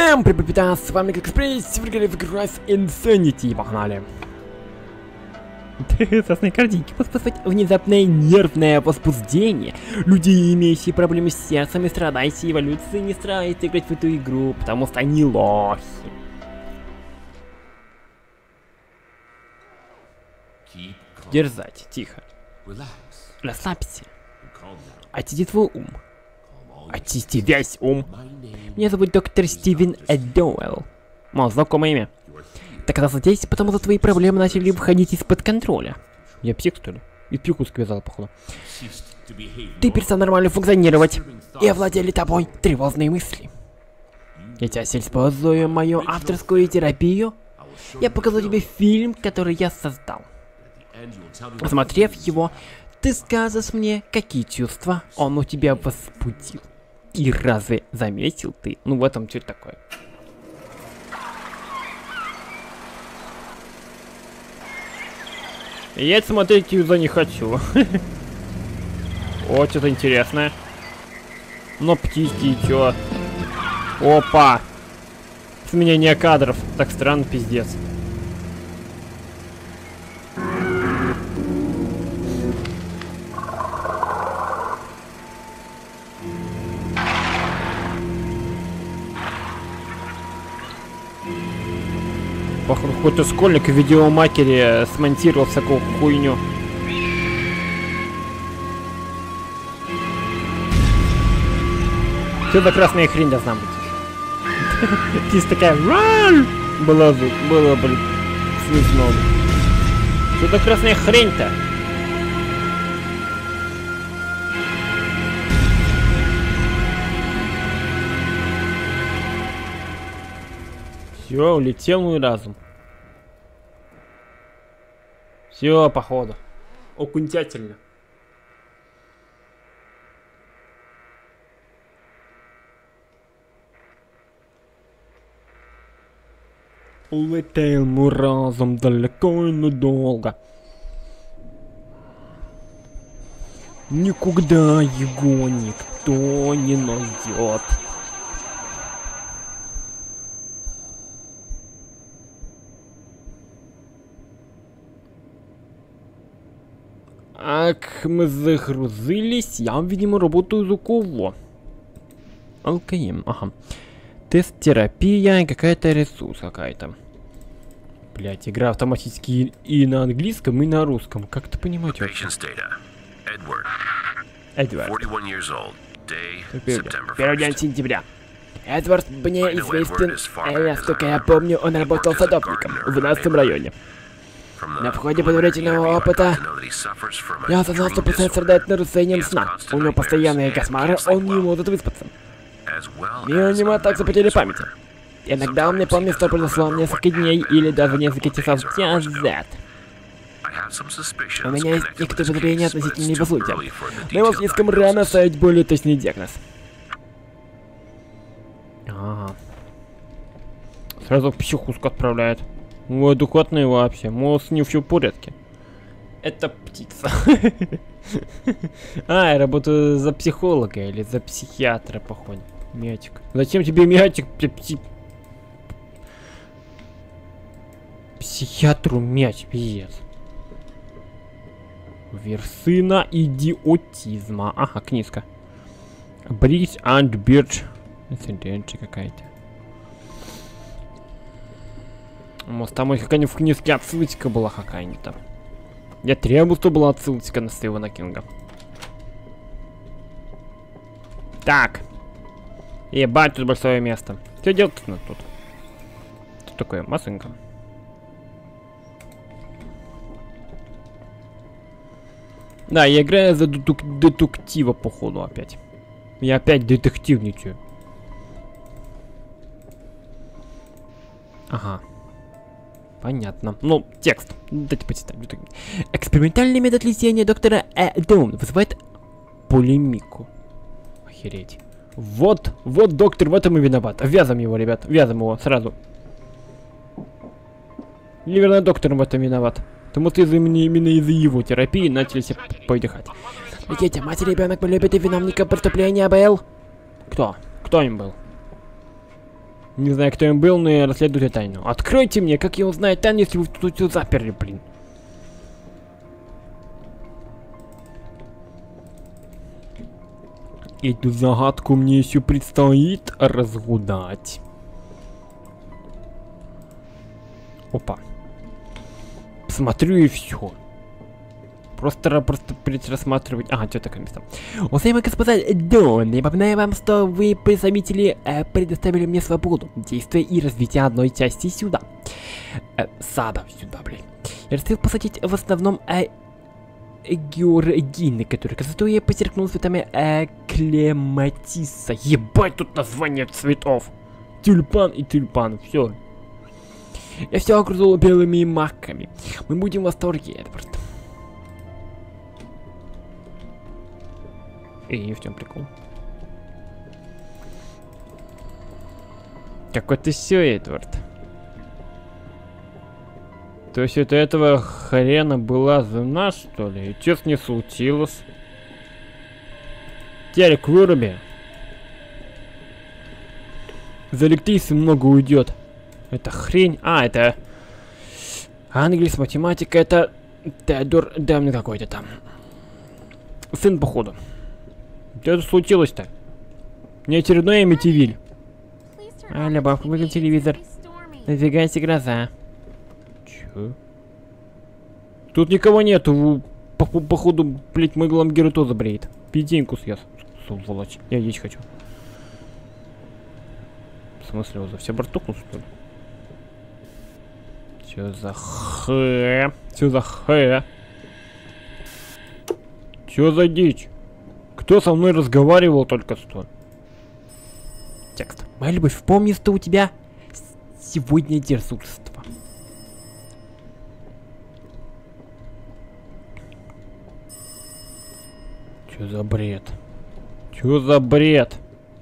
Всем привет, с вами как Экспресс, сегодня в игру Insanity, погнали. Сосные картинки способствовать внезапное нервное возбуждение. Люди, имеющие проблемы с сердцем и страдающие эволюцией, не стараются играть в эту игру, потому что они лохи. Дерзать, тихо. Расслабься. Очисти твой ум. Очисти весь ум. Меня зовут доктор Стивен Доуэлл. Мало знакомое имя. Так оказался здесь, потому что твои проблемы начали выходить из-под контроля. Я псих, что ли? И психу сказал, походу. Ты перестал нормально функционировать. И овладели тобой тревожные мысли. Я тебя использую мою авторскую терапию. Я покажу тебе фильм, который я создал. Посмотрев его, ты скажешь мне, какие чувства он у тебя возбудил. И разве заметил ты? Ну в этом что такое? Я смотреть юза не хочу. О, что-то интересное. Но птички и чё? Опа! Сменение кадров. Так странно, пиздец. Походу, какой-то школьник в видеомакере смонтировал всякую хуйню. Что за красная хрень должна быть? Кисть такая... Было, блин, смешно. Что за красная хрень-то? Все, улетел мой разум. Все, походу. Окончательно. Улетел мой разум далеко и надолго. Никогда его никто не найдет. Ак, мы загрузились. Я, видимо, работаю за кого? ЛКМ, ага. Тест-терапия, какая-то ресурс какая-то. Блять, игра автоматически и на английском, и на русском. Как ты понимаешь вообще? Эдвард. 1 день сентября. Эдвард мне известен, насколько я помню, он работал садовником в 12-м районе. На входе предварительного опыта я осознал, что пациент страдает нарушением сна. У него постоянные кошмары, он не может выспаться. И у него также потери памяти. Иногда он не помнит, что произошло несколько дней или даже несколько часов назад. У меня есть некоторые подозрения относительно его случая. Но его слишком рано ставить более точный диагноз. Ага. Сразу в психушку отправляет. Ой, адекватный вообще. Может, с ним все в порядке. Это птица. А, я работаю за психолога или за психиатра, походу. Мячик. Зачем тебе мячик? Психиатру мяч, пиздец. Вершина идиотизма. Ага, книжка. Bridge and Birch. Инциденция какая-то. Может, там какая-нибудь в книжке отсылочка была какая-нибудь там. Я требую, чтобы была отсылочка на Стивена Кинга. Так. Ебать, тут большое место. Что делать тут? Что такое? Машинка. Да, я играю за детектива, походу, опять. Я опять детективничаю. Ага. Понятно. Ну, текст. Дайте почитать. Экспериментальный метод лечения доктора Доун вызывает полемику. Охереть. Вот доктор в этом и виноват. Вязом его, ребят. Вязом его сразу. Наверное, доктор в этом виноват. Потому что именно из-за его терапии начали все подыхать. Никите, мать и ребенок полюбят и виновника преступления был. Кто? Кто им был? Не знаю, кто им был, но я расследую тайну. Откройте мне, как я узнаю тайну, если вы тут всё заперли, блин. Эту загадку мне еще предстоит разгадать. Опа. Смотрю и все. Просто рассматривать. Ага, что такое место. Уважаемые господа, да, напоминаю вам, что вы, представители, предоставили мне свободу действия и развития одной части сюда. Сада сюда, блин. Я решил посадить в основном георгины, которые красотой я подчеркнул цветами клематиса. Ебать, тут название цветов. Тюльпан и тюльпан, все. Я все окружил белыми маками. Мы будем в восторге, Эдвард. И в чем прикол? Какой ты все, Эдвард. То есть это этого хрена была жена, что ли? И что с ней случилось? Телек выруби. За электричества много уйдет. Это хрень. А, это... Английский, математика, это... Теодор Демн какой-то там. Сын, походу. Что это случилось-то? Не очередной Эмитивиль. А, Любовь, выключи телевизор. Надвигайся гроза. Чё? Тут никого нету. Походу, блять, мой гламгер тоже бреет. Пятеньку съест. Сволочь. Я есть хочу. В смысле, он за все бортухнул, что ли? Чё за хэ? Чё за хэ? Чё за дичь? Кто со мной разговаривал только что? Текст. Моя любовь, помни, что у тебя сегодня дежурство. Чё за бред? Чё за бред?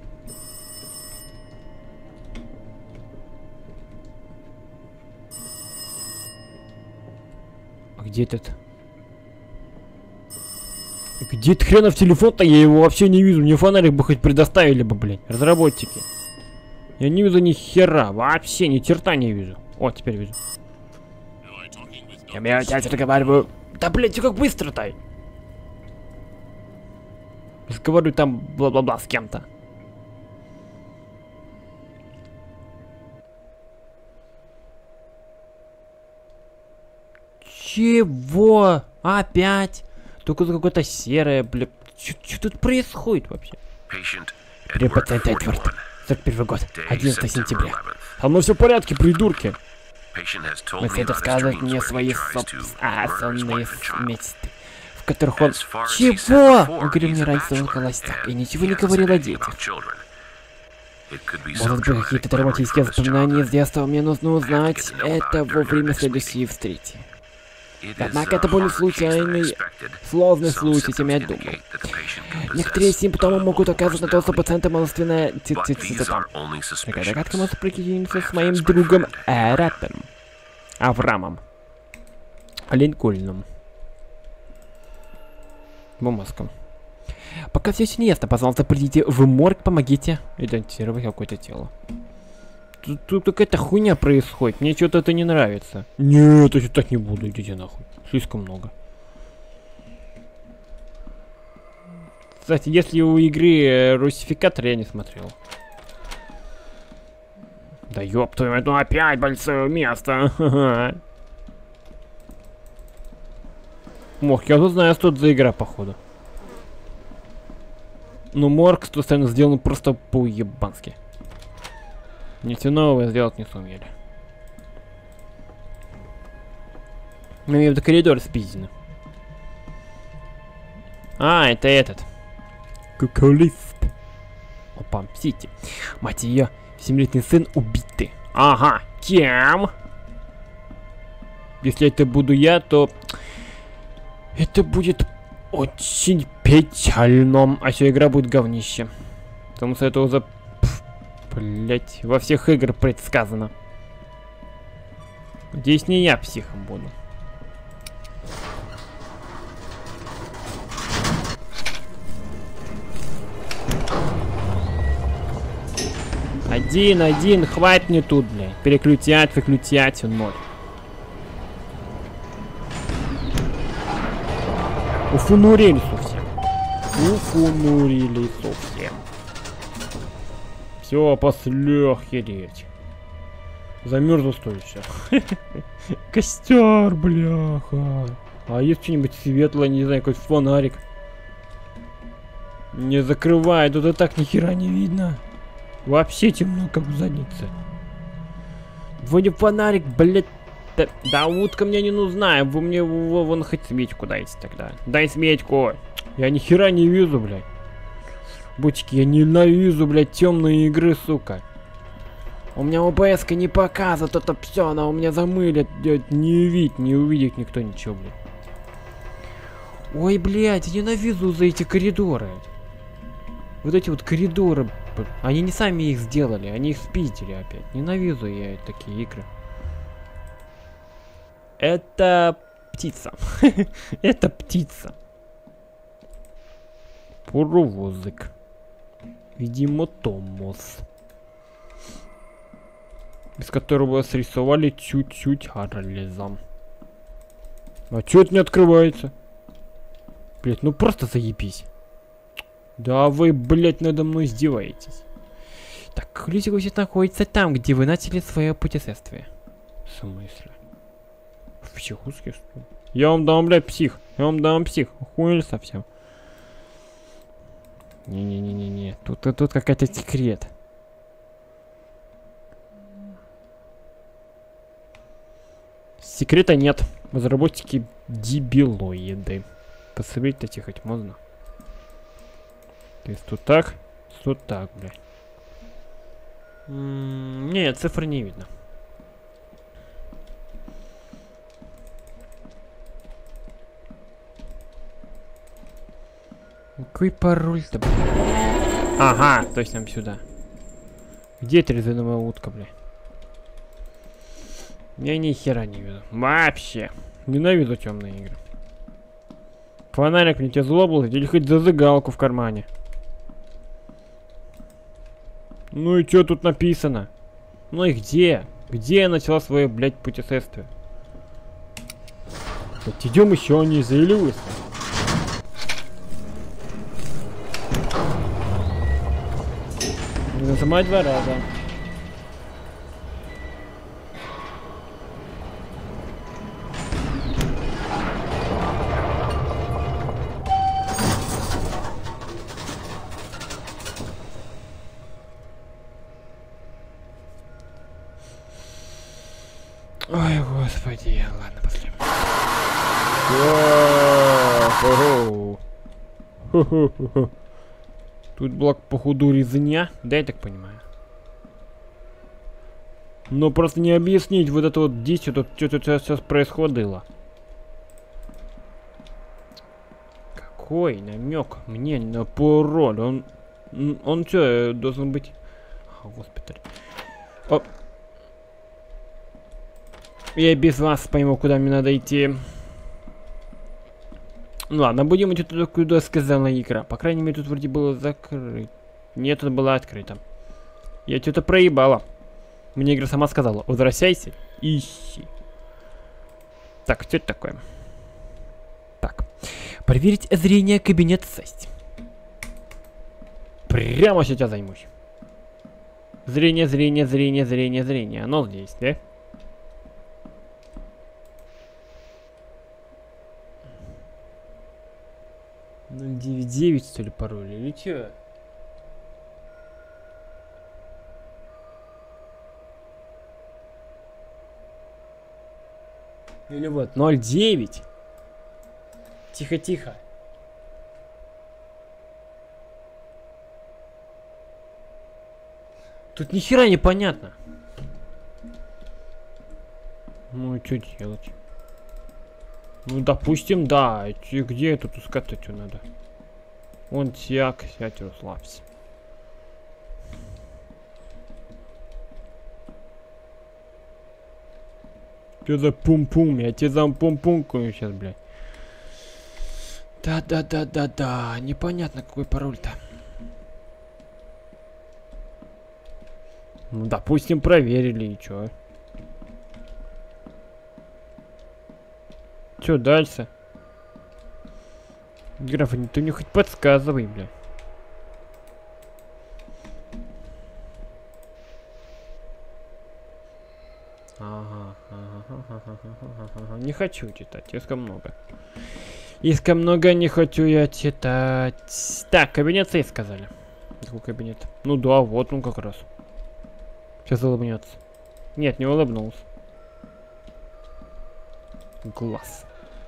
А где этот? Где этот хренов телефон-то? Я его вообще не вижу. Мне фонарик бы хоть предоставили бы, блядь. Разработчики. Я не вижу ни хера. Вообще ни черта не вижу. О, теперь вижу. Я опять разговариваю. Да, блядь, как быстро-то? Разговариваю там бла-бла-бла с кем-то. Чего? Опять? Только какое-то серое, бля. Что тут происходит вообще? Пациент Эдвард. 41 год, 11 сентября. А ну все в порядке, придурки. Пациент рассказывает мне свои сонные мечты, в которых он... Чего? Он говорил мне раньше, он холостяк, и ничего не говорил о детях. Может быть, какие-то травматические воспоминания с детства, мне нужно узнать это во время следующей встречи. Однако это более случайный, сложный случай, чем я думал. Некоторые симптомы могут указывать на то, что пациента малоственная цитата. Такая догадка может прикинуться с моим другом рэпером Аврамом Линкольном. Бумажком. Пока все еще не ясно, пожалуйста, придите в морг, помогите идентифицировать какое-то тело. Тут какая-то хуйня происходит, мне что-то это не нравится. Нет, я так не буду, идите нахуй. Слишком много. Кстати, если у игры русификатор, я не смотрел. Да ёб твою мать, ну опять большое место. Морг, я тут знаю, что это за игра, походу. Ну, морг постоянно сделан просто по-ебански. Ничего нового сделать не сумели. Ну, мне в коридор спиздено. А, это этот. Куколист. Опа, Сити. Мать ее, 7-летний сын убитый. Ага, кем? Если это буду я, то... Это будет очень печально. А все, игра будет говнище. Потому что это уже... Блять, во всех играх предсказано. Здесь не я психом буду. Ай. Один, хватит мне тут, блядь. Переключать, выключать, он ноль. Уфунурили совсем. Уфунурили совсем. Все, после охереть. Замерзу стою сейчас. Костер, бляха. А есть что-нибудь светлое, не знаю, какой фонарик? Не закрывай, тут и так ни хера не видно. Вообще темно, как в заднице. Вроде фонарик, блядь. Да утка мне не нужна. Вы мне вон хоть сметьку дайте тогда. Дай сметьку. Я ни хера не вижу, блядь. Бутики, я ненавижу, блядь, темные игры, сука. У меня ОБС-ка не показывает это все, она у меня замылит. Не увидит никто ничего, блядь. Ой, блядь, я ненавижу за эти коридоры. Вот эти вот коридоры, они не сами их сделали, они их спиздили опять. Ненавижу я такие игры. Это птица. Это птица. Паровозик. Видимо, Томос. Из которого срисовали чуть-чуть Харлиза. А чё это не открывается? Блять, ну просто заебись. Да вы, блять, надо мной издеваетесь. Так, Люсик находится там, где вы начали свое путешествие. В смысле? В психушке, что ли? Я вам дам, блядь, псих. Я вам дам псих. Охуели совсем. Не-не-не-не-не. Тут какая-то секрет. Секрета нет. Разработчики дебилоиды. Посмотреть эти хоть можно. То есть тут так, блядь. Нет, цифр не видно. Какой пароль-то, блядь? Ага, точно сюда. Где эта резиновая утка, блядь? Я ни хера не вижу. Вообще. Ненавижу темные игры. Фонарик мне тебе злобал, или хоть зажигалку в кармане. Ну и что тут написано? Ну и где? Где я начала свое, блядь, путешествие? Вот идем еще не заилюсь. Нажимать 2 раза. Ой, господи, ладно, пошли. Тут была, походу, резня, да, я так понимаю. Но просто не объяснить вот это вот дичь, что тут сейчас происходило. Какой намек мне на пароль? Он что, должен быть... А, госпиталь. Оп. Я без вас пойму, куда мне надо идти. Ну ладно, будем идти туда, куда сказала игра. По крайней мере, тут вроде было закрыто. Нет, тут было открыто. Я что-то проебала. Мне игра сама сказала: возвращайся, ищи. Так, что это такое? Так. Проверить зрение, кабинет 6. Прямо сейчас займусь. Зрение. Оно здесь, да? Ну, 99, что ли, пароль, или чё? Или вот, 09. Тихо. Тут ни хера не понятно. Ну и что делать? Ну, допустим, да. Где тут искать-то что надо? Вон сядь и расслабься. Что за пум-пум? Я тебе за пум-пумкаю сейчас, блядь. Да. Непонятно, какой пароль-то. Ну, допустим, проверили, и чё? Чё дальше? Граф, ты мне хоть подсказывай, бля. Ага. Не хочу читать, слишком много. Слишком много не хочу я читать. Так, кабинет С сказали. Какой кабинет? Ну да, вот он как раз. Сейчас улыбнется. Нет, не улыбнулся. Глаз.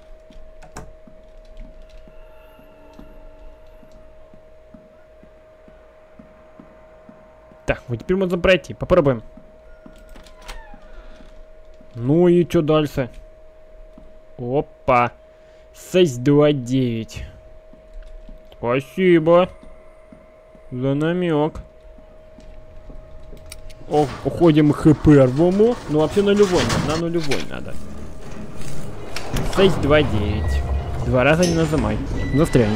Так, вот теперь можно пройти. Попробуем. Ну и что дальше? Опа. 629. Спасибо за намек. О, уходим к первому. Ну вообще нулевой, на нулевой надо. 629. Два раза не нажимай. Застрянешь.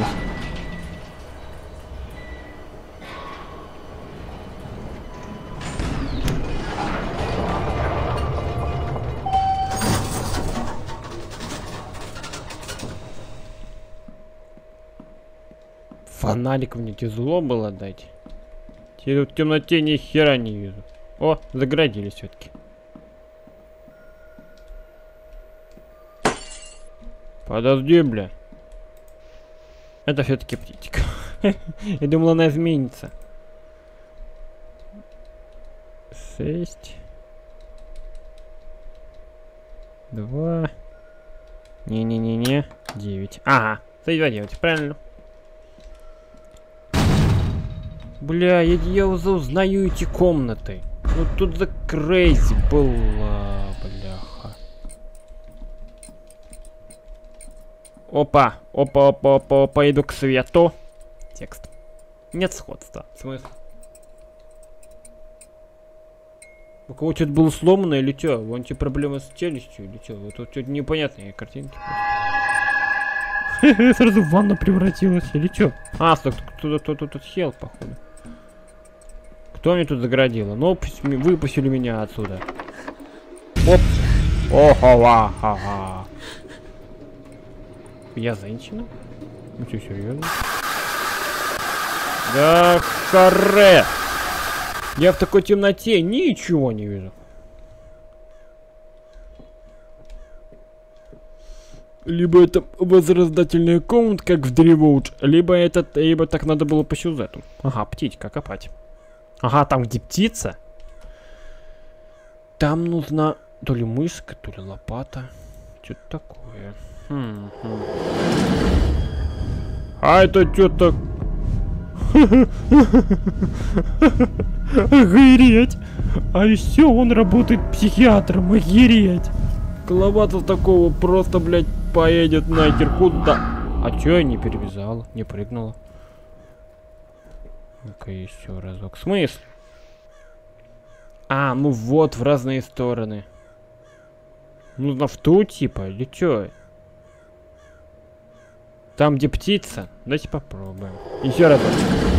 Фонарик мне тяжело было дать. Я тут в темноте ни хера не вижу. О, заградили все-таки. Подожди, бля. Это все-таки птичка. Я думал, она изменится. 6. 2. Не-не-не-не. 9. Ага. 629, правильно. Бля, я уже узнаю эти комнаты. Ну тут за крейзи была, бляха. Опа, опа, иду к свету. Текст. Нет сходства. Смысл? У кого что-то было сломано или что? Вон те проблемы с челюстью или что? Вот тут что-то непонятные картинки. Сразу в ванну превратилась или что? А, кто-то тут сел, походу. Кто мне тут заградил? Ну, выпустили меня отсюда. Оп! Охо-ха-ха. Я женщина? Ну что, серьезно? Да харе! Я в такой темноте ничего не вижу. Либо это возрождательная комната, как в Древоуч, либо так надо было по сюжету. Ага, птичка, копать. Ага, там где птица. Там нужна то ли мышка, то ли лопата. Что-то такое. А это что-то... Охереть! А еще он работает психиатром, охереть! Кловатов такого просто, блядь, поедет нахер куда? А чё я не перевязала, не прыгнула? Ну-ка еще разок. В смысле? А, ну вот, в разные стороны. Нужно в ту типа, или чё? Там, где птица? Давайте попробуем. Еще разок.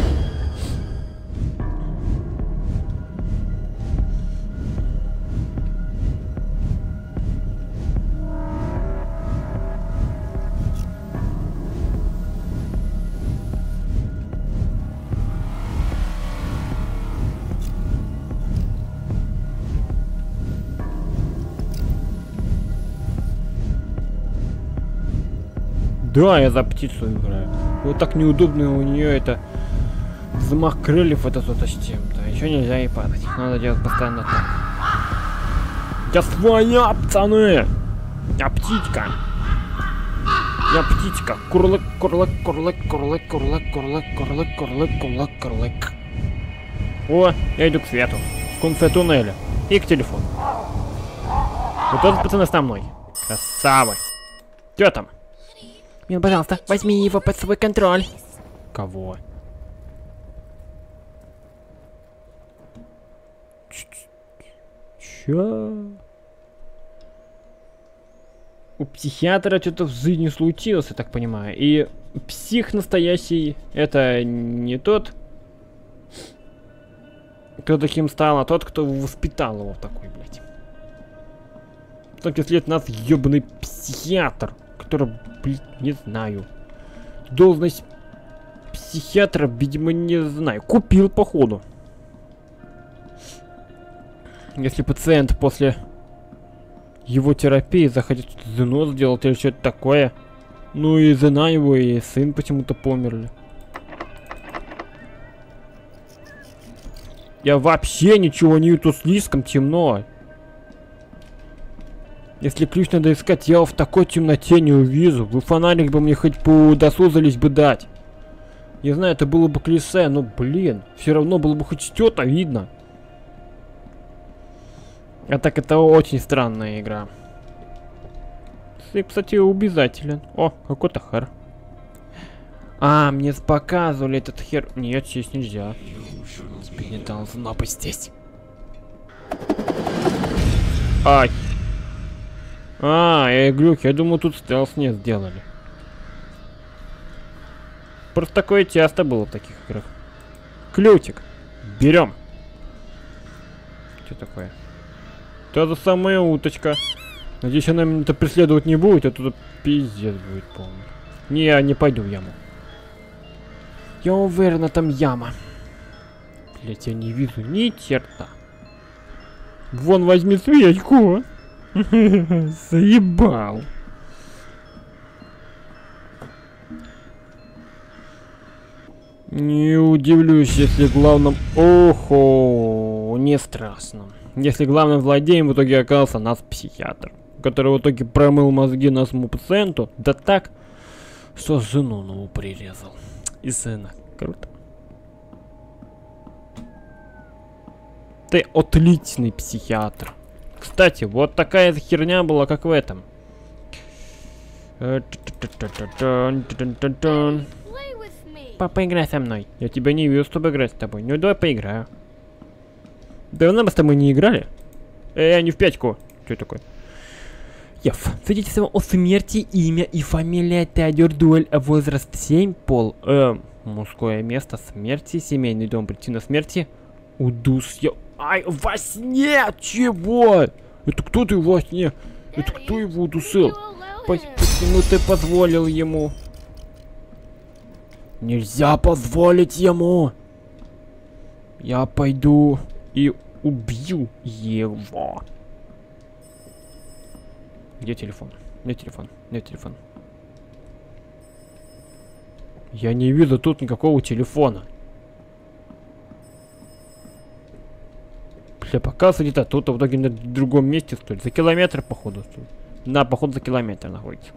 Да, я за птицу играю. Вот так неудобно у нее это взмах крыльев, это что-то с чем-то. Еще нельзя и падать. Надо делать постоянно так. Я своя, пацаны! Я птичка! Я птичка! Курлык, курлык, курлык, курлык, курлык, курлык, курлык, курлык, курлык, курлык. О, я иду к свету. В конце туннеля. И к телефону. Вот этот пацан со мной. Красава. Что там? Мил, пожалуйста, возьми его под свой контроль. Кого? Чё? У психиатра что-то в жизни случилось, я так понимаю. И псих настоящий, это не тот. Кто таким стал, а тот, кто воспитал его такой, блядь. Так, если это нас ебаный психиатр, который, блядь, не знаю. Должность психиатра, видимо, не знаю. Купил, походу. Если пациент после его терапии захотит ЗНО сделать или что-то такое. Ну и жена его, и сын почему-то померли. Я вообще ничего не вижу, слишком темно. Если ключ надо искать, я его в такой темноте не увижу. Вы фонарик бы мне хоть подосузались бы дать. Не знаю, это было бы клише, но, блин, все равно было бы хоть что-то видно. А так это очень странная игра. И, кстати, обязателен. О, какой-то хер. А, мне показывали этот хер. Нет, здесь нельзя. Тебе не должно быть здесь. Ай. Глюк, я думаю, тут стелс не сделали. Просто такое часто было в таких играх. Ключик. Берем. Что такое? Та же самая уточка. Надеюсь, она меня-то преследовать не будет, а тут пиздец будет полный. Не, я не пойду в яму. Я уверена, там яма. Блять, я не вижу ни черта. Вон, возьми свечку. Заебал. Не удивлюсь, если главным... Охо, не страшно. Если главным злодеем в итоге оказался нас психиатр, который в итоге промыл мозги нашему пациенту, да так, что жену нову прирезал. И сына. Круто. Ты отличный психиатр. Кстати, вот такая херня была, как в этом. Папа, играй со мной. Я тебя не вижу, чтобы играть с тобой. Ну давай поиграю. Давно мы с тобой не играли? Не в пятьку. Что такое? Яф. Свидетельство о смерти, имя и фамилия Теодор Дуэль, возраст 7, пол, мужское место смерти, семейный дом, причина смерти, удушье. Ай, во сне! Чего? Это кто ты во сне? Это кто его удушил? Почему ты позволил ему? Нельзя позволить ему! Я пойду и убью его. Где телефон? Где телефон? Где телефон? Я не вижу тут никакого телефона. Бля, показывается где-то тут, а в итоге на другом месте, что ли. За километр, походу. Да, походу за километр находится.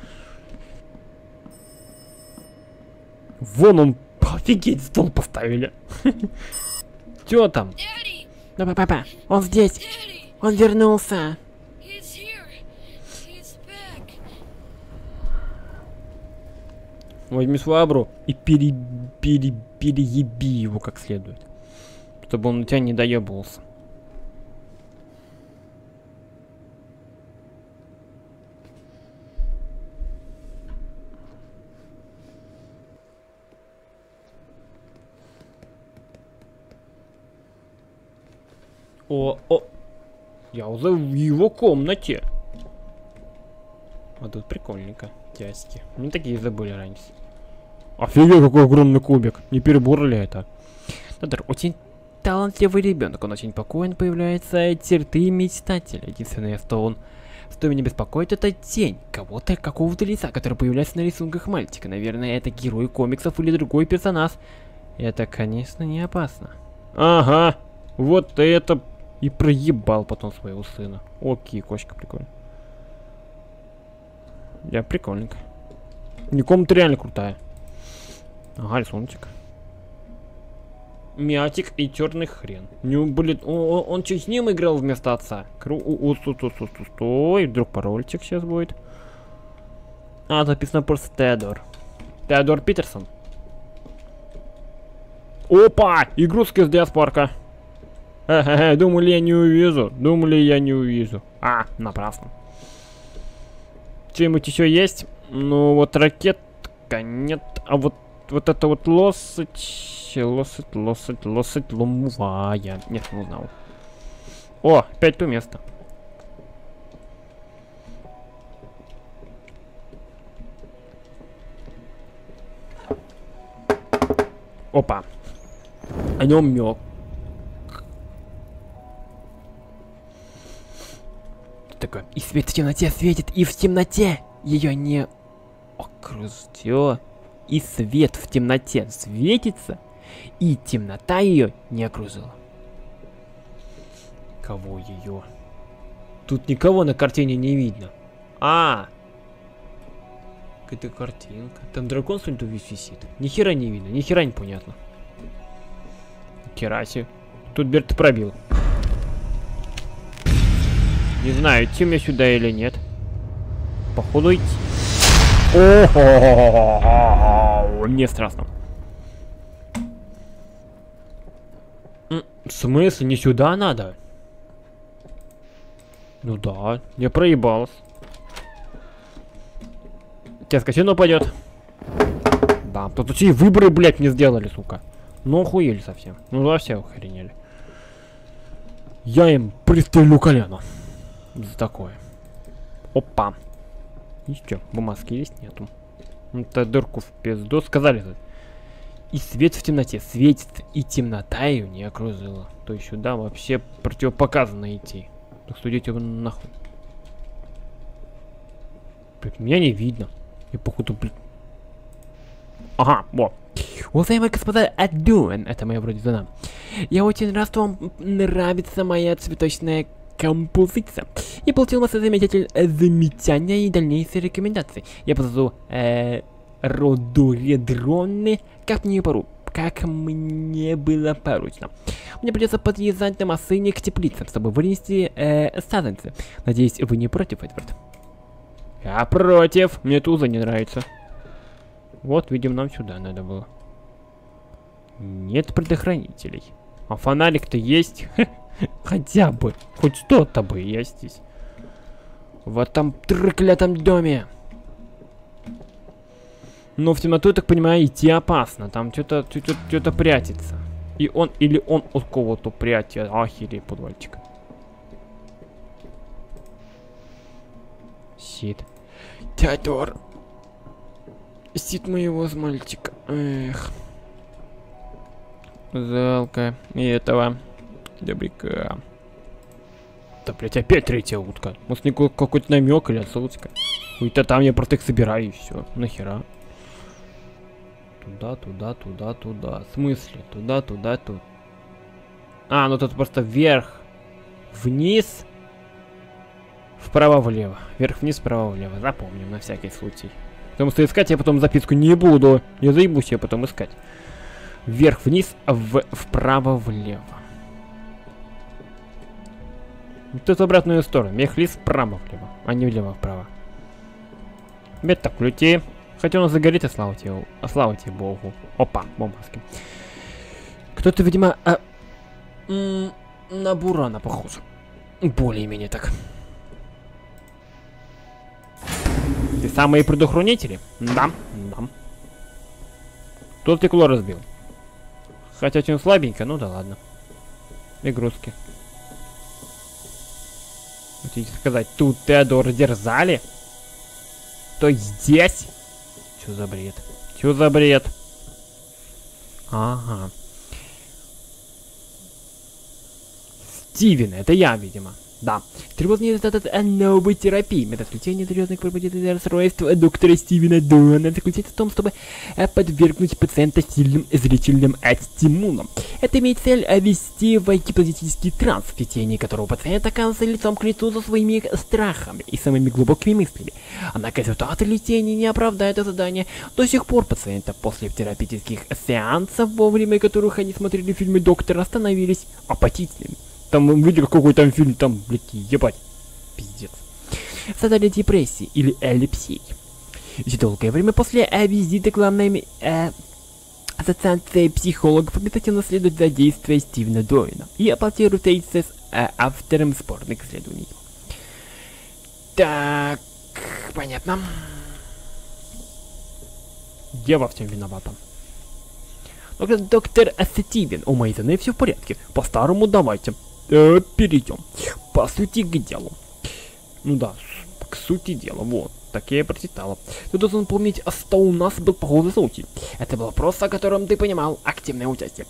Вон он, офигеть, стол поставили. Чё там? Да, папа, он здесь. Он вернулся. Возьми швабру и перееби его как следует. Чтобы он на тебя не доебывался. О, я уже в его комнате. А тут прикольненько. Тяськи. Мы такие забыли раньше. Офигеть, какой огромный кубик. Не перебор ли это? Тодор очень талантливый ребенок. Он очень спокоен, появляется черты мечтателя. Единственное, что меня беспокоит, это тень кого-то, какого-то лица, который появляется на рисунках мальчика. Наверное, это герой комиксов или другой персонаж. Это, конечно, не опасно. Ага, вот это и проебал потом своего сына. Окей, кошка, прикольно. Да, прикольненько. Комната реально крутая. Ага, рисуночек. Мятик и черный хрен. Ну, блин, он что, с ним играл вместо отца? Стой, вдруг парольчик сейчас будет. А, написано просто Теодор. Теодор Питерсон. Опа! Игрушка из диаспорка. Думали, я не увижу. Думали, я не увижу. А, напрасно. Что-нибудь еще есть? Ну, вот ракетка нет. А вот вот это вот лошадь, ломовая. Нет, не узнал. О, опять то место. Опа. О нем мёк. Такое. И свет в темноте светит, и в темноте ее не окружит. И свет в темноте светится, и темнота ее не окружила. Кого ее? Тут никого на картине не видно. Какая-то картинка. Там дракон что ли тут висит? Ни хера не видно, ни хера непонятно. Кераси. Тут Берт пробил. Не знаю, идти мне сюда или нет. Походу идти. О-хо-хо-хо-хо-хо. Мне страшно. В смысле, не сюда надо? Ну да, я проебался. Сейчас косино упадет. Да, тут такие выборы, блядь, не сделали, сука. Ну охуели совсем. Ну да, все охренели. Я им пристрелю колено. За такое. Опа. И что, бумажки есть? Нету. Это дырку в пизду сказали. И свет в темноте светит, и темнота ее не окружила. То есть сюда вообще противопоказано идти. Так что идите вы нахуй. Блин, меня не видно. Я походу, блин. Ага, вот. Уважаемые господа Адуэн, это моя вроде жена. Я очень рад, что вам нравится моя цветочная композиция. Я получил массу замечания и дальнейшие рекомендации. Я позову рододендроны, как мне было поручено. Мне придется подъезжать на машине к теплицам, чтобы вынести саженцы. Надеюсь, вы не против, Эдвард? Я против. Мне туза не нравится. Вот, видимо, нам сюда надо было. Нет предохранителей. А фонарик-то есть. Хотя бы. Хоть что-то бы есть здесь. В этом треклятом доме. Но в темноту, я так понимаю, идти опасно. Там что-то прячется. И он, или он от кого-то прячет. Ахерей, подвальчик. Сид. Теодор. Сид моего с мальчика. Эх. Жалко. И этого. Добряка. Да, блять, опять третья утка. Может, какой-то намек или отсылочка. Ой-то там я протек собираю и все. Нахера? Туда. В смысле? Туда. А, ну тут просто вверх. Вниз. Вправо-влево. Вверх-вниз, вправо-влево. Запомним на всякий случай. Потому что искать я потом записку не буду. Я заебусь я потом искать. Вверх-вниз, вправо-влево. Тут в обратную сторону. Вверх-вниз, вправо-влево. А не влево-вправо. Это ключи. Хотя он загорит, слава тебе богу. Опа, бомбаски. Кто-то, видимо, на Бурана похож. Более-менее так. Те самые предохранители? Да. Тут стекло разбил. Хотя очень слабенько, ну да ладно. Игрушки. Хотите сказать, тут Теодора дерзали? То здесь? Чё за бред? Ага. Стивен, это я, видимо. Да. Тревожный результат новой терапии. Метод лечения серьезных пробудительных расстройств доктора Стивена Дуэна заключается в том, чтобы подвергнуть пациента сильным зрительным стимулам. Это имеет цель ввести в гипнотический транс, в течение которого пациент оказывается лицом к лицу со своими страхами и самыми глубокими мыслями. Однако результаты лечения не оправдают ожидания. До сих пор пациенты после терапевтических сеансов, во время которых они смотрели фильмы доктора, становились апатичными. Там видели какой там фильм, там, блядь, ебать. Пиздец. Страдали депрессии или эллипсией. Еще долгое время после визита главной ассоциации психологов обязательно следует за действия Стивена Дуэна и аплодируется с автором спорных исследований. Так, понятно. Я во всем виновата. Доктор Стивен, у моей жены все в порядке. По-старому давайте перейдем. По сути к делу. Ну да, к сути дела, вот. Так я и прочитала. Ты должен помнить, что у нас был похожий случай. Это был вопрос, о котором ты понимал активное участие.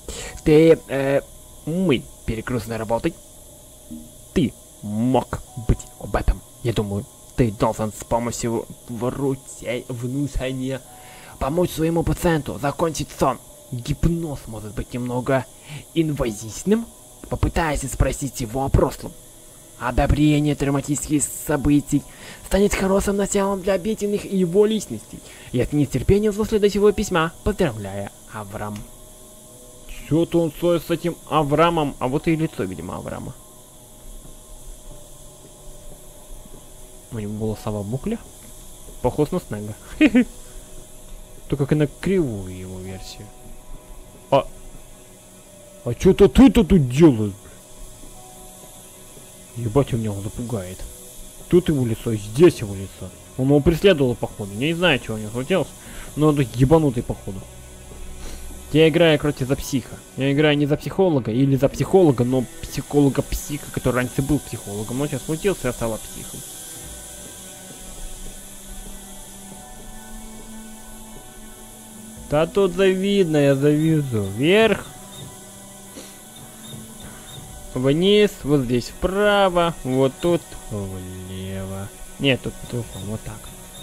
Мы перегружены работой. Ты мог быть об этом. Я думаю, ты должен с помощью внушения помочь своему пациенту закончить сон. Гипноз может быть немного инвазивным. Попытайся спросить его о прошлом. Одобрение травматических событий станет хорошим началом для обиденных и его личностей. Я с нетерпением жду следующего письма. Поздравляю, Авраам. Чё-то он с этим Авраамом, а вот и лицо, видимо, Авраама. У него голосовая букля. Похож на Снега. Только как на кривую его версию. А что-то ты-то тут делаешь? Ебать, у меня он запугает. Тут его лицо, здесь его лицо. Он его преследовал, походу. Я не знаю, чего у него случилось, но он ебанутый, походу. Я играю, короче, за психа. Я играю не за психолога или за психолога, но психолога-психа, который раньше был психологом, но сейчас смутился и стал психом. Да тут завидно, я завижу. Вверх. Вниз, вот здесь вправо, вот тут влево. Нет, тут вот так.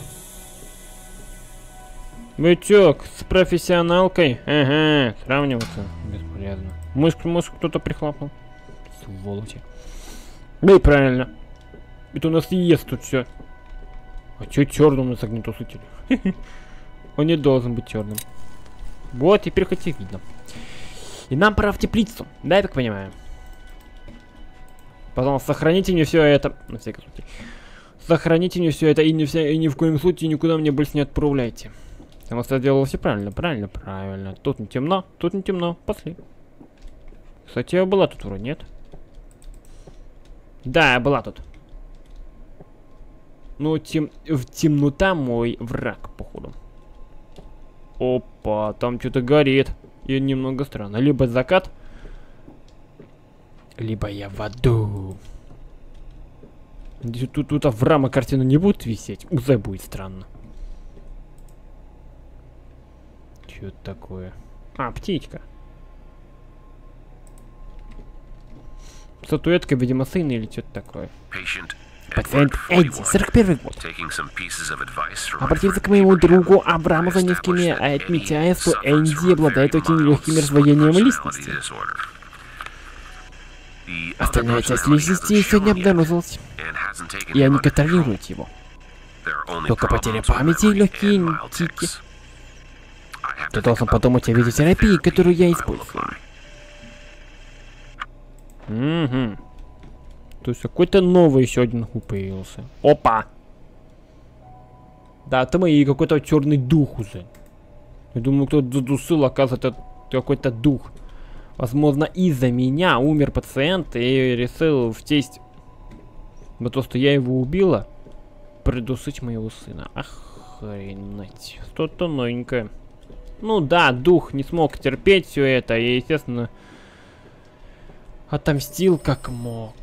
Бычок, с профессионалкой? Ага, сравниваться бесполезно. Мышку кто-то прихлопнул. Сволочи. Да и правильно. Это у нас ест тут все. А чё черным у нас огнетушитель? Он не должен быть черным. Вот, теперь хоть и видно. И нам пора в теплицу, да, я так понимаю? Пожалуйста, сохраните мне все это. На всякий случай. Сохраните мне все это и ни в коем случае никуда мне больше не отправляйте. Потому что я делал все правильно, правильно. Тут не темно, пошли. Кстати, я была тут вроде, нет? Да, я была тут. Ну, темнота мой враг, походу. Опа, там что-то горит. И немного странно. Либо закат, либо я в аду. Тут в раме картина не будет висеть. Уже будет странно. Что это такое? А, птичка. Статуэтка, видимо, сына или что-то такое. Пациент Эдди, 41 год. Обратился к моему другу Аврааму за несколькими, отмечая, что Энди обладает очень легким раздвоением личности. Остальная часть личности сегодня обнаружилась, и они контролируют его. Только потеря памяти и легкие тики. Ты должен подумать о видеотерапии, которую я использую. Угу. То есть какой-то новый еще один хуй появился. Опа! Да, это мои какой-то черный дух уже. Я думаю, кто-то задушил, оказывается, это какой-то дух. Возможно, из-за меня умер пациент и решил в честь за то, что я его убила, придушить моего сына. Охренеть. Что-то новенькое. Ну да, дух не смог терпеть все это и, естественно, отомстил как мог.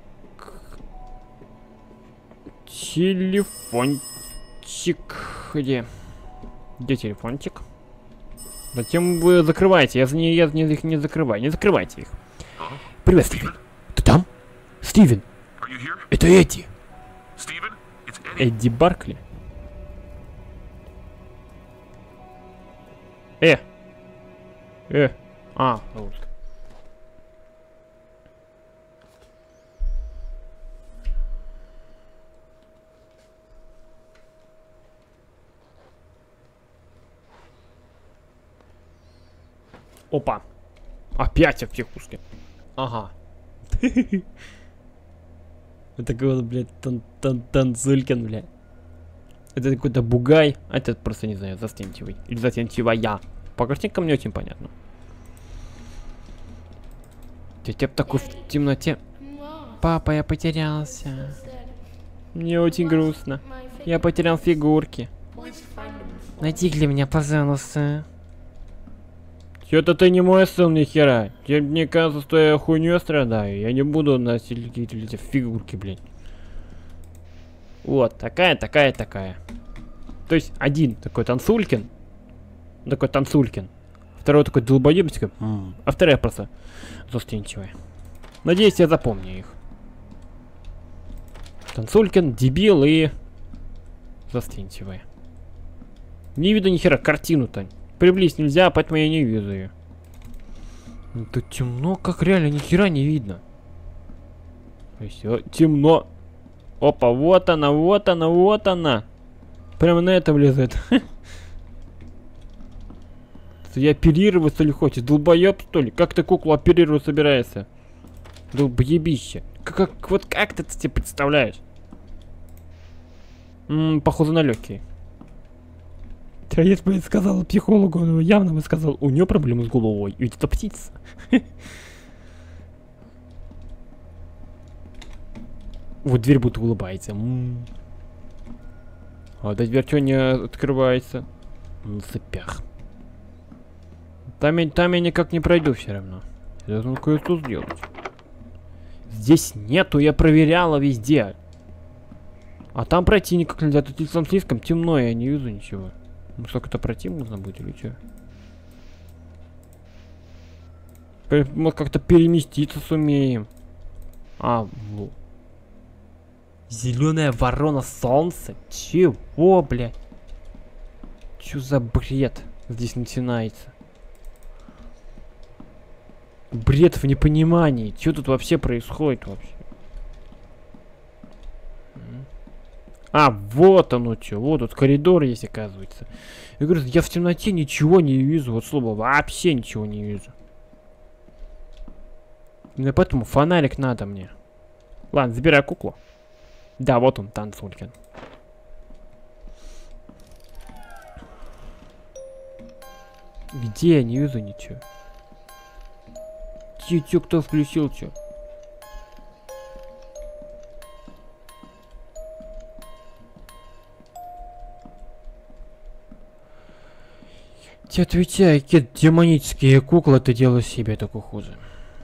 Телефончик. Где? Где телефончик? Затем вы закрываете. Я их не закрываю. Не закрывайте их. Привет, Стивен. Ты там? Стивен. Это Эдди. Эдди Баркли. А, вот. Опа. Опять в психушке. Ага. Это такой вот, блядь, танцулькин, блядь. Это какой-то бугай. А этот просто, не знаю, застенчивый. Или застенчивая. По картинкам не очень понятно. Тетя такой в темноте. Папа, я потерялся. Мне очень грустно. Я потерял фигурки. Найди для меня, пожалуйста. Чё-то ты не мой сын, ни хера. Мне кажется, что я хуйню страдаю. Я не буду носить какие-то фигурки, блин. Вот, такая. То есть один такой танцулькин. Второй такой долбоебчик. А вторая просто застенчивая. Надеюсь, я запомню их. Танцулькин, дебил и застенчивая. Не видно ни хера картину-то. Приблизить нельзя, поэтому я не вижу ее. Тут темно, как реально, ни хера не видно. Все, темно. Опа, вот она. Прямо на это влезает. Я оперировать, что ли, хочешь? Долбоеб, что ли? Как ты куклу оперировать собираешься? Долбоебище. Вот как ты это себе представляешь? Похоже на легкие. Троец бы сказал психологу, он явно бы сказал, у нее проблемы с головой. Ведь это птица. Вот дверь будто улыбается. А эта дверь что не открывается? На цепях. Там я никак не пройду все равно. Я должен кое-что сделать. Здесь нету, я проверяла везде. А там пройти никак нельзя. Тут там слишком темно, я не вижу ничего. Ну сколько это пройти можно будет или что? Может как-то переместиться сумеем. А, вот. Зеленая ворона солнце? Чего, блядь? Чё за бред здесь начинается? Бред в непонимании. Что тут вообще происходит вообще? А, вот оно что. Вот тут коридор есть, оказывается. Я говорю, я в темноте ничего не вижу. Вот слово, вообще ничего не вижу. Именно поэтому фонарик надо мне. Ладно, забирай куклу. Да, вот он, танцулькин. Где я не вижу ничего? Чё, кто включил, чё? Тебе отвечай, какие демонические куклы ты делаешь себе только хуже.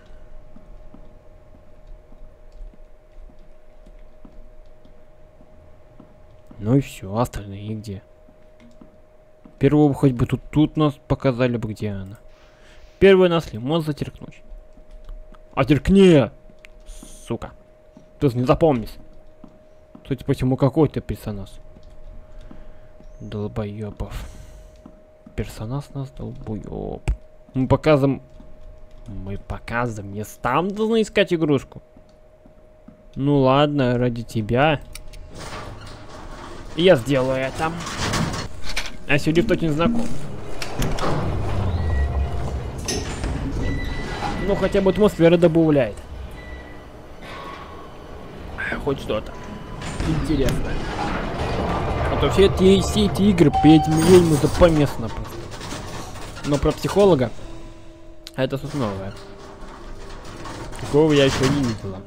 Ну и все, остальные где? Первого хоть бы тут нас показали бы, где она. Первый нас лимон затеркнуть. А теркни! Сука. Ты не запомнись. Судя по всему, какой ты персонаж. Долбоёбов. Персонаж нас долбоёб. Мы показываем местам должны искать игрушку. Ну ладно, ради тебя. Я сделаю это. А сюда очень знаком. Ну хотя бы атмосфера добавляет. Хоть что-то интересное. А то все эти игры по этим ведьмам это поместно просто. Но про психолога это что-то новое. Такого я еще не видела.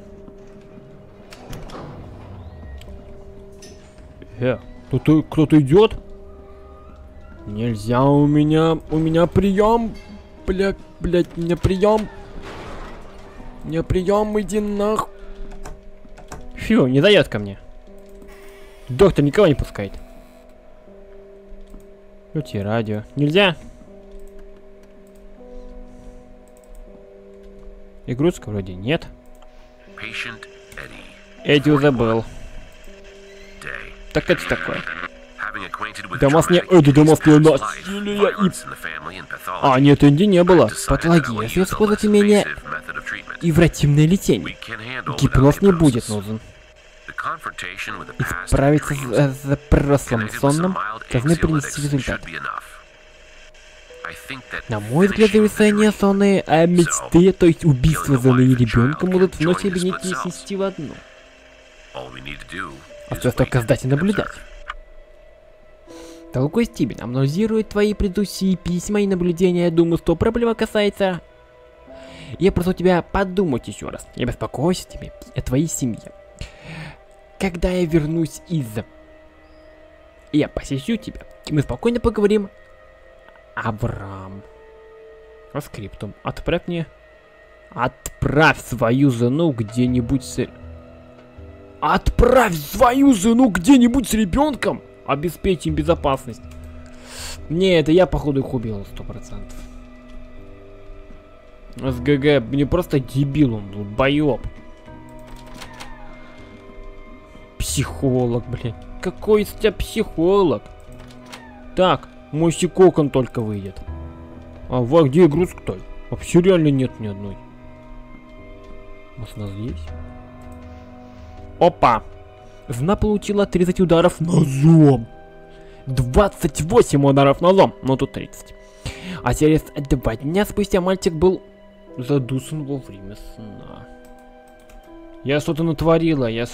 Тут кто-то идет? Нельзя, у меня прием. Блять, у меня прием. У меня прием, иди нах. Фу, не дает ко мне. Доктор никого не пускает. Включи радио. Нельзя. Игрушка вроде нет. Эдди забыл. Так это такое. Домашнее Эдди, домашнее насилие и... А, нет, Эдди не было. Патология. Если использовать умение ивративное лечение. Гипноз не будет нужен. Справиться с прошлым сонным должны принести результат. На мой взгляд, зависание сонные мечты, то есть убийство жены и ребенка, могут вновь объединить и свести в одну. Осталось только ждать и наблюдать. Дорогой Стивен, анализирует твои предыдущие письма и наблюдения. Я думаю, что проблема касается... Я прошу тебя подумать еще раз. Я беспокоюсь о тебе, о твоей семье. Когда я вернусь я посещу тебя, и мы спокойно поговорим. Авраам. По скриптум. Отправь мне... Отправь свою жену где-нибудь с... Отправь свою жену где-нибудь с ребенком! Обеспечь им безопасность. Не, это я, походу, их убил 100%. СГГ, не просто дебил, он тут боёб. Психолог, блин. Какой из тебя психолог? Так, мой секокон только выйдет. А где игрушка-то? Вообще реально нет ни одной. Может, она здесь? Опа! Жена получила 30 ударов ножом. 28 ударов ножом. Ну тут 30. А через 2 дня спустя мальчик был задушен во время сна. Я что-то натворила, и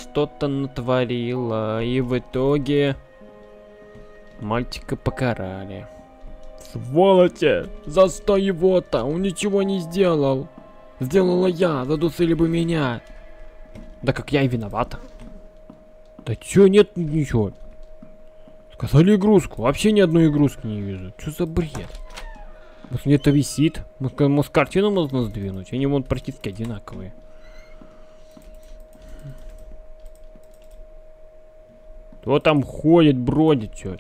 в итоге мальчика покарали. Сволочи! За что его-то? Он ничего не сделал. Сделала я, задушили бы меня. Да как я и виновата. Да чё, нет ничего. Сказали игрушку, вообще ни одной игрушки не вижу. Чё за бред? Может где-то висит? Может картину можно сдвинуть? Они вон практически одинаковые. Кто там ходит, бродит, чё?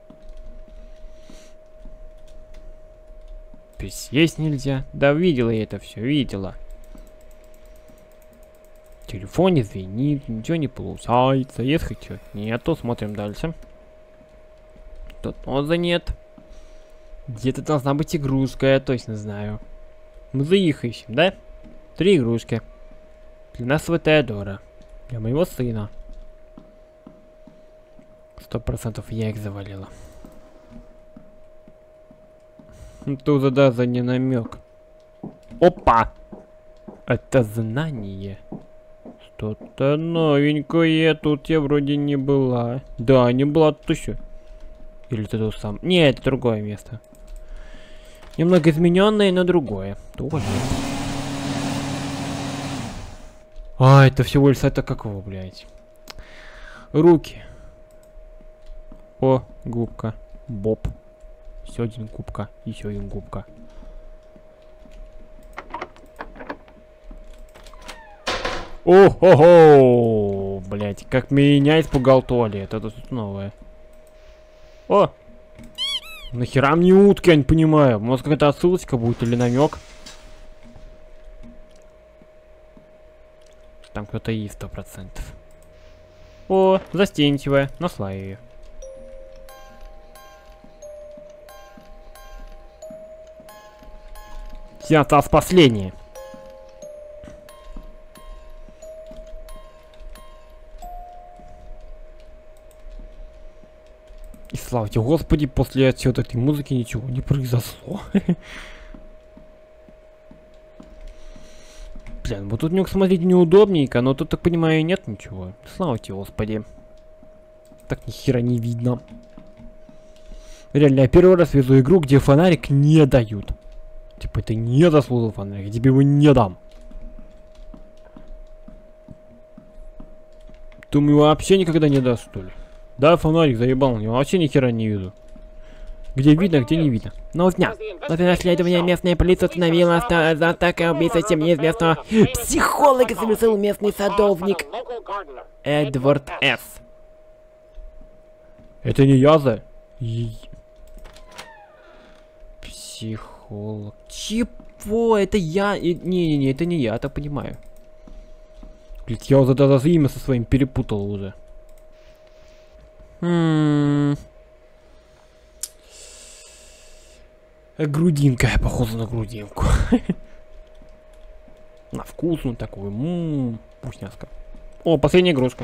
Присесть нельзя. Да видела я это все, видела. Телефон не звенит, ничего не получается. Есть хоть нету, смотрим дальше. Тут тоже нет. Где-то должна быть игрушка, я точно знаю. Мы за их ищем, да? 3 игрушки. Для нас Теодора. Для моего сына. 100% я их завалила. Тут даже не намек. Опа! Это знание. Что-то новенькое. Тут я вроде не была. Да, не была тут еще. Или ты тут сам? Не, это другое место. Немного измененное, но другое. Тоже. А, это всего лишь это какого, блядь? Руки. О, губка. Боб. Еще один губка. Еще один губка. О-хо-хо! Блять, как меня испугал туалет. Это тут новое. О! Нахера мне утки, я не понимаю. Может какая-то отсылочка будет или намек? Там кто-то есть 100%. О, застенчивая. Нашла ее. Сейчас осталось последнее. И слава тебе, Господи, после отсюда этой музыки ничего не произошло. Блин, вот тут немного смотреть неудобненько, но тут, так понимаю, нет ничего. Слава тебе, Господи. Так ни хера не видно. Реально, я первый раз везу игру, где фонарик не дают. Типа, это не заслужил фонарик, я тебе его не дам. Думаю, вообще никогда не даст, что ли? Да, фонарик заебал, я вообще ни хера не вижу. Где видно, где не видно. Но дня. После расследования местная полиция установила, что за атакой убийца тем неизвестного психолога совершил местный садовник Эдвард С. Это не я за... Психолог. Чего? Это я? Не-не-не, это не я, это понимаю. Блять, я уже даже имя со своим перепутал уже. Грудинка, похоже на грудинку. На вкусную такую. Вкусняшка. О, последняя игрушка.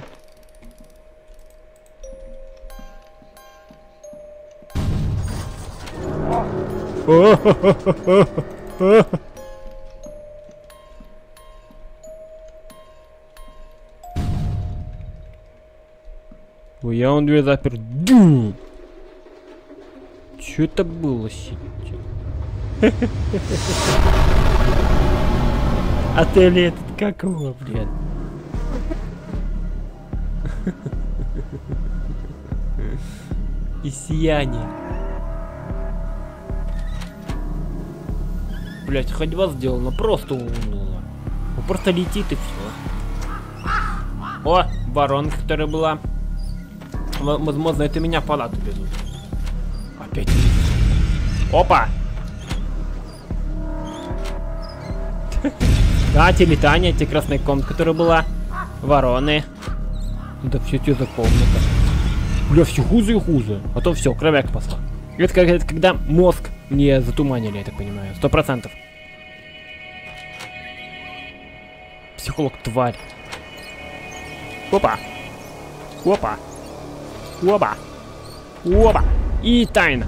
Ой, я он дверь запер. Дум! Чё это было сейчас? Отель этот какого, блядь? И сияние. Блять, ходьба сделана, просто унула. Просто летит и все. О, воронка, которая была. Возможно, это меня в палату везут. Опять. Опа! Да, те летания, те красные комнаты, которая была. Вороны. Да все те за комната. Бля, все хуже и хуже. А то все, кровяк пошла. Это когда мозг не затуманили, я так понимаю. 100%. Психолог, тварь. Опа. Опа. Опа. Опа. И тайна.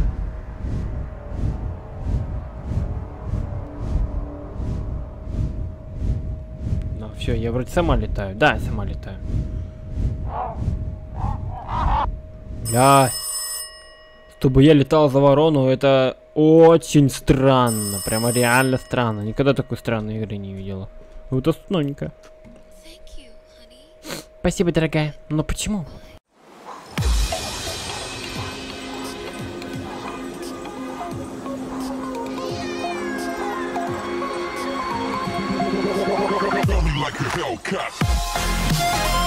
Ну все, я вроде сама летаю. Да, я сама летаю. Бля. Чтобы я летал за ворону, это очень странно. Прямо реально странно. Никогда такой странной игры не видела. Вот основненько. Спасибо, дорогая. Но почему? Like a Hellcat.